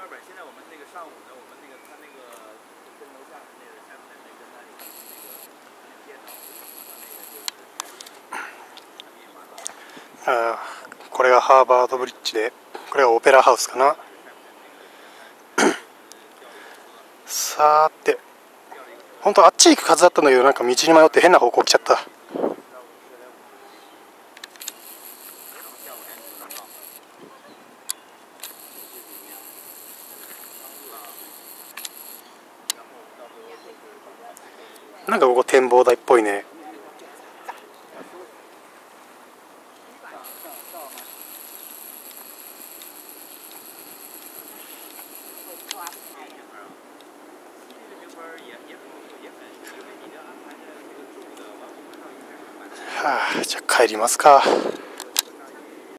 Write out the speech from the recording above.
これがハーバードブリッジで、これがオペラハウスかな。さーて、本当あっち行くはずだったんだけど、なんか道に迷って変な方向来ちゃった。なんかここ展望台っぽいね。はあ、じゃあ帰りますか。